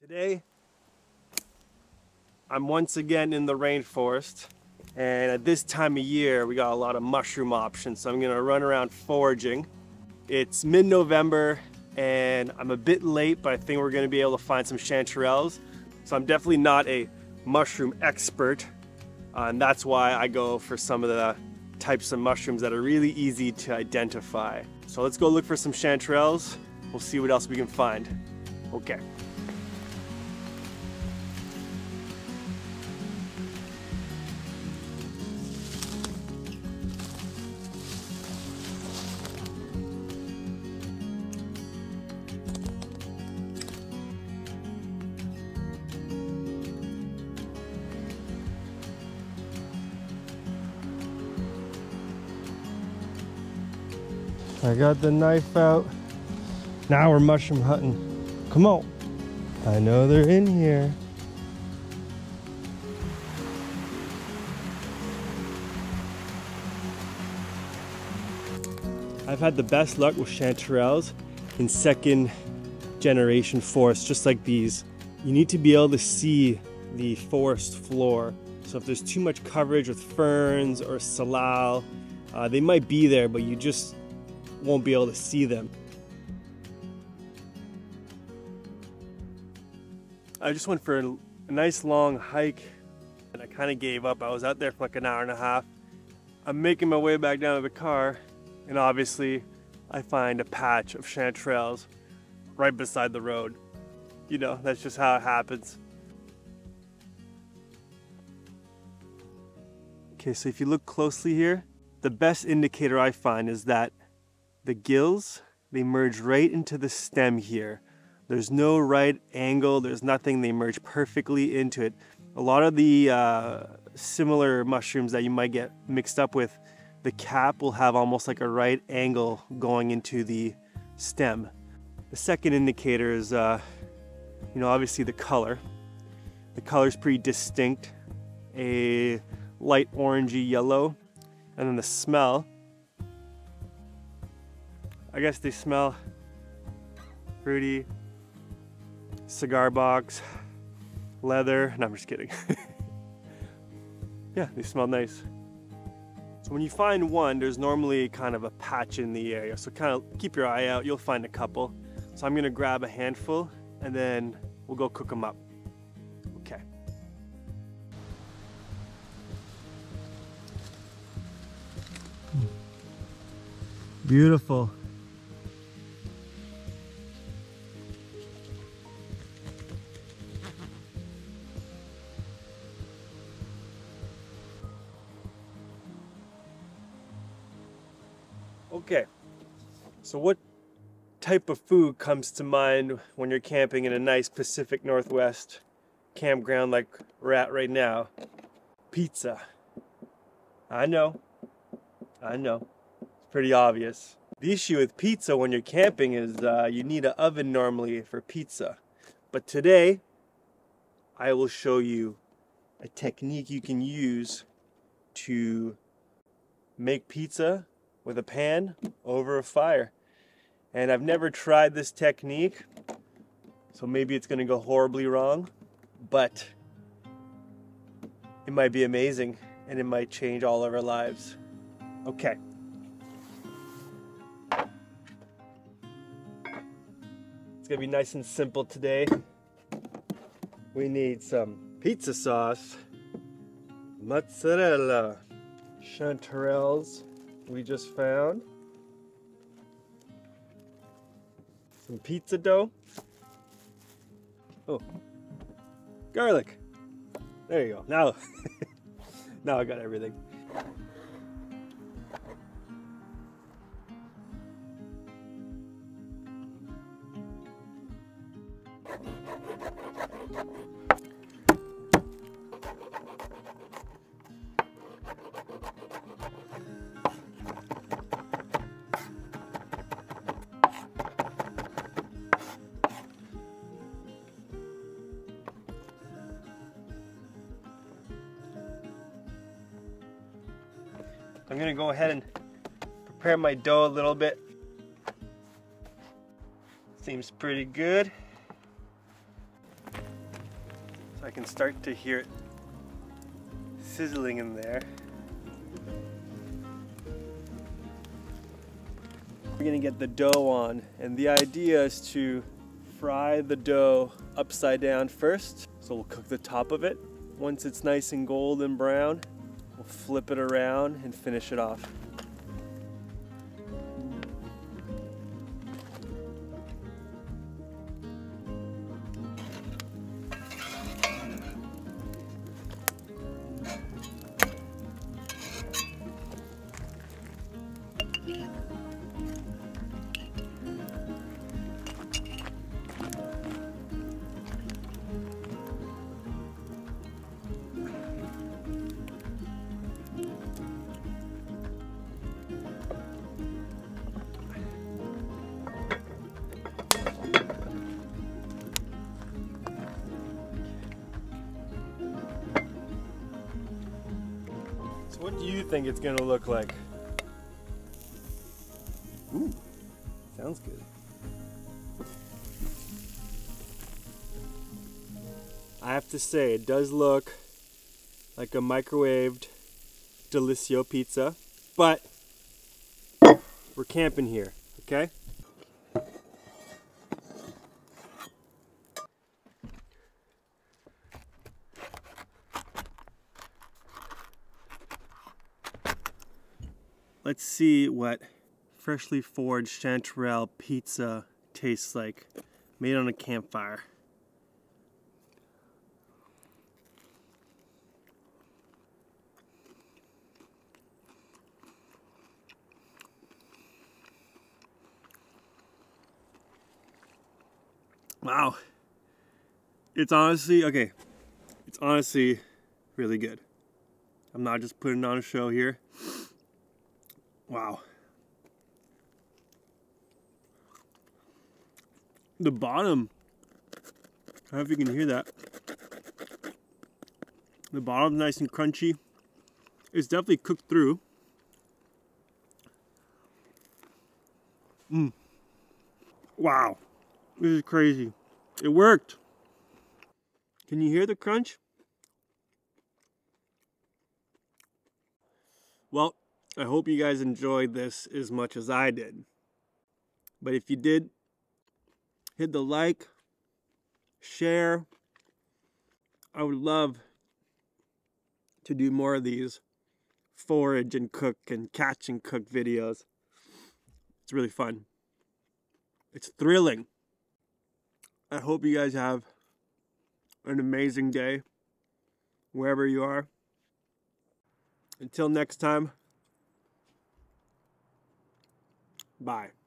Today, I'm once again in the rainforest, and at this time of year, we got a lot of mushroom options, so I'm gonna run around foraging. It's mid-November, and I'm a bit late, but I think we're gonna be able to find some chanterelles. So I'm definitely not a mushroom expert, and that's why I go for some of the types of mushrooms that are really easy to identify. So let's go look for some chanterelles. We'll see what else we can find. Okay. I got the knife out. Now we're mushroom hunting. Come on. I know they're in here. I've had the best luck with chanterelles in second generation forests, just like these. You need to be able to see the forest floor. So if there's too much coverage with ferns or salal, they might be there, but you just won't be able to see them. I just went for a nice long hike and I kind of gave up. I was out there for like an hour and a half. I'm making my way back down to the car, and obviously I find a patch of chanterelles right beside the road. You know, that's just how it happens. Okay, so if you look closely here, the best indicator I find is that the gills, they merge right into the stem here. There's no right angle, there's nothing, they merge perfectly into it. A lot of the similar mushrooms that you might get mixed up with, the cap will have almost like a right angle going into the stem. The second indicator is, obviously the color. The color is pretty distinct, a light orangey yellow. And then the smell, I guess they smell fruity, cigar box, leather. No, I'm just kidding. Yeah, they smell nice. So when you find one, there's normally kind of a patch in the area. So kind of keep your eye out, you'll find a couple. So I'm gonna grab a handful and then we'll go cook them up. Okay. Beautiful. Okay, so what type of food comes to mind when you're camping in a nice Pacific Northwest campground like we're at right now? Pizza. I know. It's pretty obvious. The issue with pizza when you're camping is you need an oven normally for pizza. But today, I will show you a technique you can use to make pizza with a pan over a fire. And I've never tried this technique, so maybe it's gonna go horribly wrong, but it might be amazing and it might change all of our lives. Okay. It's gonna be nice and simple today. We need some pizza sauce, mozzarella, chanterelles we just found, some pizza dough, oh, garlic. There you go. Now, now I got everything. I'm gonna go ahead and prepare my dough a little bit. Seems pretty good. I can start to hear it sizzling in there. We're gonna get the dough on, and the idea is to fry the dough upside down first. So we'll cook the top of it. Once it's nice and golden brown, we'll flip it around and finish it off. So what do you think it's gonna look like? Ooh, sounds good. I have to say, it does look like a microwaved Delissio pizza, but we're camping here, okay? Let's see what freshly forged chanterelle pizza tastes like, made on a campfire. Wow. It's honestly really good. I'm not just putting on a show here. Wow. The bottom, I don't know if you can hear that. The bottom's nice and crunchy. It's definitely cooked through. Wow. This is crazy. It worked. Can you hear the crunch? Well, I hope you guys enjoyed this as much as I did. But if you did, hit the like, share. I would love to do more of these forage and cook and catch and cook videos. It's really fun. It's thrilling. I hope you guys have an amazing day wherever you are. Until next time, bye.